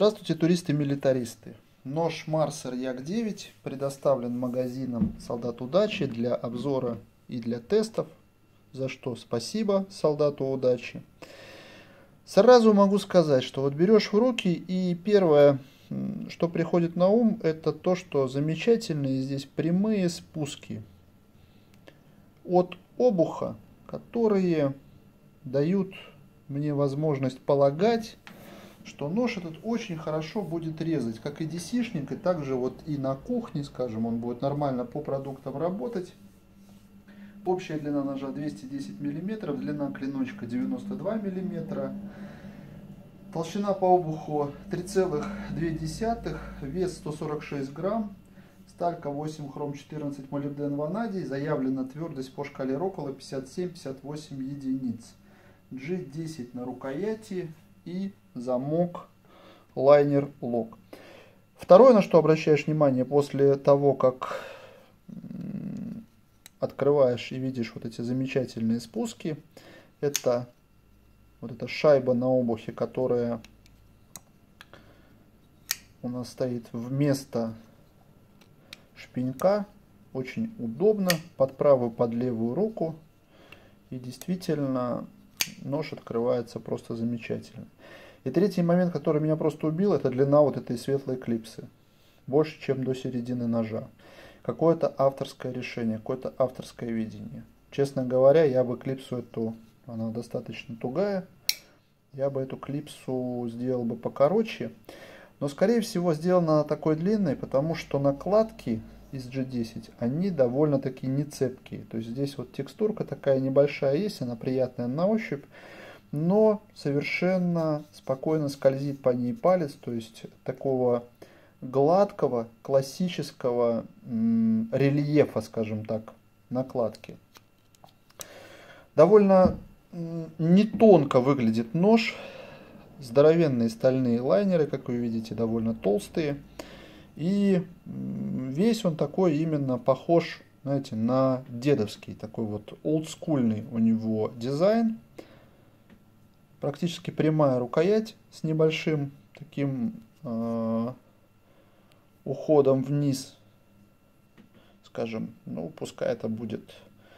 Здравствуйте, туристы-милитаристы! Нож Марсер Як-9 предоставлен магазином «Солдат Удачи» для обзора и для тестов, за что спасибо солдату удачи. Сразу могу сказать, что вот берешь в руки, и первое, что приходит на ум, это то, что замечательные здесь прямые спуски от обуха, которые дают мне возможность полагать, что нож этот очень хорошо будет резать, как и DC-шник, и также вот и на кухне, скажем, он будет нормально по продуктам работать. Общая длина ножа 210 мм, длина клиночка 92 мм, толщина по обуху 3,2, вес 146 грамм, сталька 8 хром 14 молибден ванадий, заявлена твердость по шкале Роккола 57-58 единиц, G10 на рукояти и замок лайнер лок. Второе, на что обращаешь внимание после того, как открываешь и видишь вот эти замечательные спуски, это вот эта шайба на обухе, которая у нас стоит вместо шпенька. Очень удобно, под правую, под левую руку. И действительно нож открывается просто замечательно. И третий момент, который меня просто убил, это длина вот этой светлой клипсы. Больше, чем до середины ножа. Какое-то авторское решение, какое-то авторское видение. Честно говоря, я бы клипсу эту, она достаточно тугая, я бы эту клипсу сделал бы покороче. Но скорее всего сделана она такой длинной, потому что накладки из G10, они довольно-таки не цепкие. То есть здесь вот текстурка такая небольшая есть, она приятная на ощупь, но совершенно спокойно скользит по ней палец, то есть такого гладкого, классического рельефа, скажем так, накладки. Довольно не тонко выглядит нож, здоровенные стальные лайнеры, как вы видите, довольно толстые. И весь он такой именно похож, знаете, на дедовский, такой вот олдскульный у него дизайн. Практически прямая рукоять с небольшим таким уходом вниз, скажем, ну пускай это будет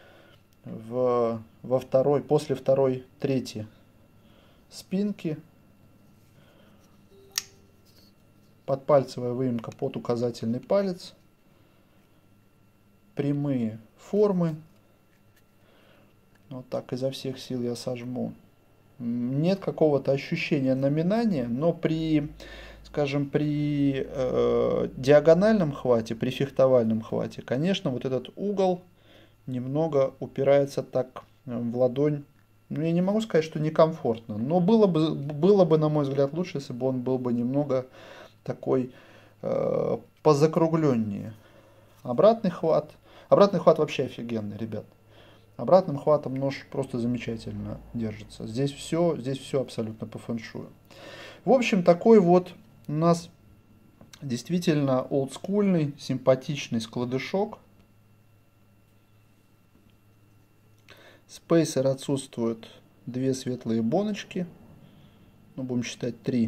во второй, после второй трети спинки. Подпальцевая выемка под указательный палец. Прямые формы. Вот так изо всех сил я сожму. Нет какого-то ощущения наминания, но при, скажем, при диагональном хвате, при фехтовальном хвате, конечно, вот этот угол немного упирается так в ладонь. Ну, я не могу сказать, что некомфортно, но было бы, на мой взгляд, лучше, если бы он был бы немного такой позакругленнее. Обратный хват вообще офигенный, ребят. Обратным хватом нож просто замечательно держится. Здесь все абсолютно по фэншую. В общем, такой вот у нас действительно олдскульный, симпатичный складышок. Спейсер отсутствует, две светлые боночки. Ну, будем считать 3.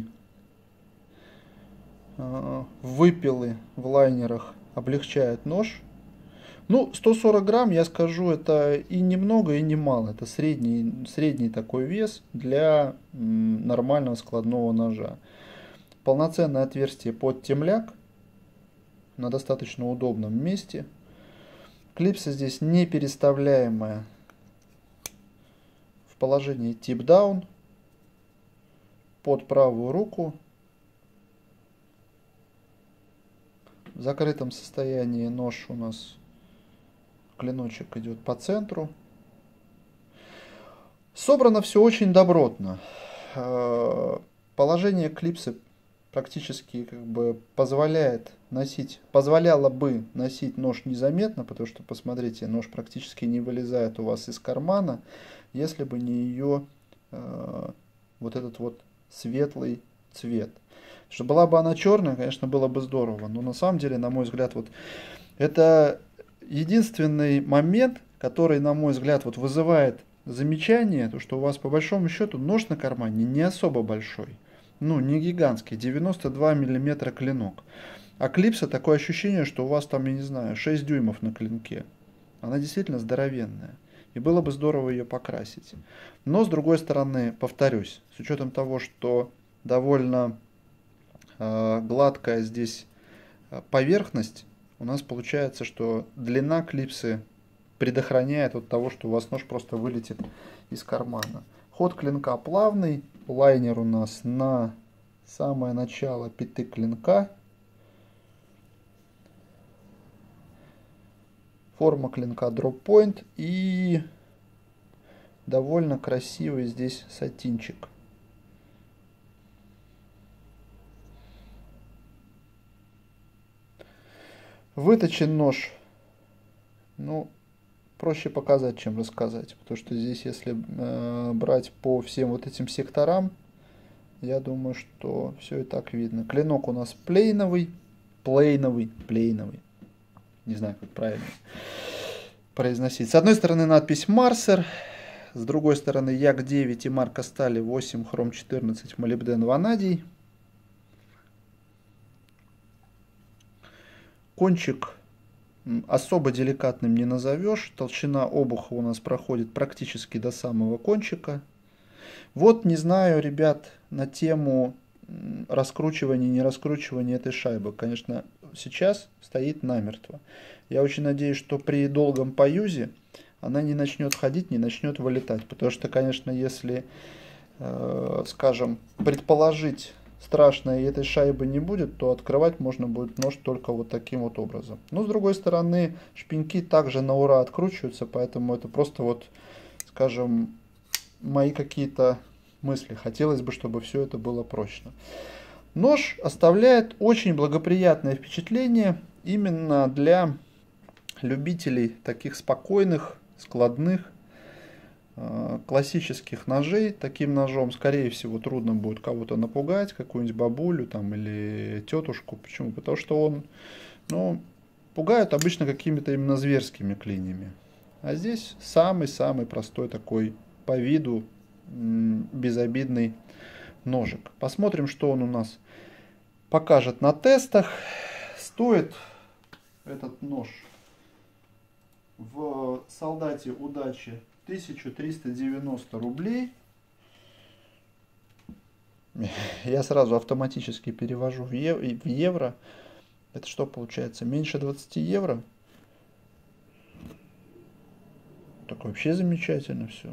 Выпилы в лайнерах облегчают нож. Ну, 140 грамм, я скажу, это и немного, и немало. Это средний такой вес для нормального складного ножа. Полноценное отверстие под темляк на достаточно удобном месте. Клипса здесь не переставляемая в положении тип-даун под правую руку. В закрытом состоянии нож у нас, клиночек идет по центру. Собрано все очень добротно. Положение клипсы практически как бы позволяло бы носить нож незаметно, потому что, посмотрите, нож практически не вылезает у вас из кармана, если бы не ее вот этот вот светлый цвет. Что была бы она черная, конечно, было бы здорово. Но на самом деле, на мой взгляд, вот это единственный момент, который, на мой взгляд, вот вызывает замечание, то что у вас по большому счету нож на кармане не особо большой. Ну, не гигантский, 92 миллиметра клинок. А клипса такое ощущение, что у вас там, я не знаю, 6 дюймов на клинке. Она действительно здоровенная. И было бы здорово ее покрасить. Но, с другой стороны, повторюсь, с учетом того, что довольно гладкая здесь поверхность, у нас получается, что длина клипсы предохраняет от того, что у вас нож просто вылетит из кармана. Ход клинка плавный, лайнер у нас на самое начало пяты клинка. Форма клинка drop point и довольно красивый здесь сатинчик. Выточен нож, ну, проще показать, чем рассказать, потому что здесь, если брать по всем вот этим секторам, я думаю, что все и так видно. Клинок у нас плейновый, не знаю, как правильно произносить. С одной стороны надпись Марсер, с другой стороны Як 9 и марка стали 8, хром 14, молибден, ванадий. Кончик особо деликатным не назовешь. Толщина обуха у нас проходит практически до самого кончика. Вот не знаю, ребят, на тему раскручивания, не раскручивания этой шайбы. Конечно, сейчас стоит намертво. Я очень надеюсь, что при долгом поюзе она не начнет ходить, не начнет вылетать. Потому что, конечно, если, скажем, предположить страшное и этой шайбы не будет, то открывать можно будет нож только вот таким вот образом. Но, с другой стороны, шпеньки также на ура откручиваются, поэтому это просто вот, скажем, мои какие-то мысли. Хотелось бы, чтобы все это было прочно. Нож оставляет очень благоприятное впечатление именно для любителей таких спокойных, складных, классических ножей. Таким ножом, скорее всего, трудно будет кого-то напугать, какую-нибудь бабулю там или тетушку. Почему? Потому что он, ну, пугают обычно какими-то именно зверскими клиньями. А здесь самый-самый простой такой по виду безобидный ножик. Посмотрим, что он у нас покажет на тестах. Стоит этот нож в солдате удачи 1390 рублей. Я сразу автоматически перевожу в евро. Это что получается? Меньше 20 евро? Так вообще замечательно все.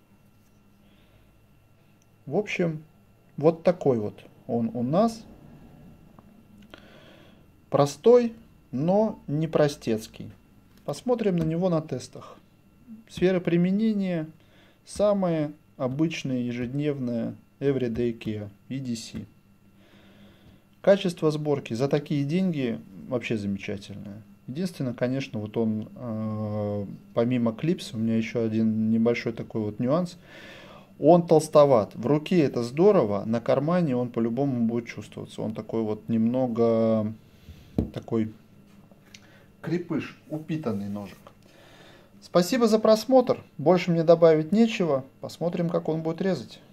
В общем, вот такой вот он у нас. Простой, но не простецкий. Посмотрим на него на тестах. Сфера применения самая обычная, ежедневная Everyday Care EDC. Качество сборки за такие деньги вообще замечательное. Единственное, конечно, вот он, помимо клипса, у меня еще один небольшой такой вот нюанс. Он толстоват. В руке это здорово, на кармане он по-любому будет чувствоваться. Он такой вот немного такой крепыш, упитанный ножик. Спасибо за просмотр. Больше мне добавить нечего. Посмотрим, как он будет резать.